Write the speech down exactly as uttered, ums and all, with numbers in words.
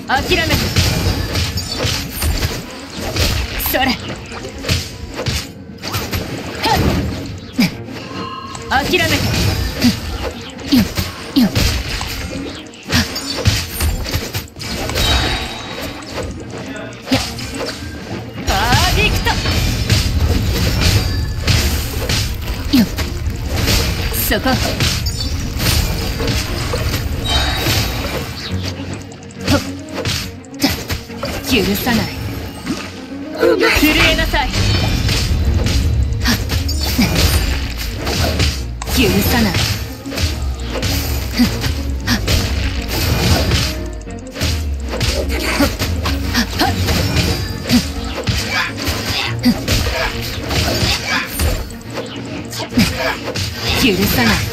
諦めて。それ。諦めて。よよパーディクトよそこ。ほっ許さない。震えなさい。はっ許さない。はっはっ許さない。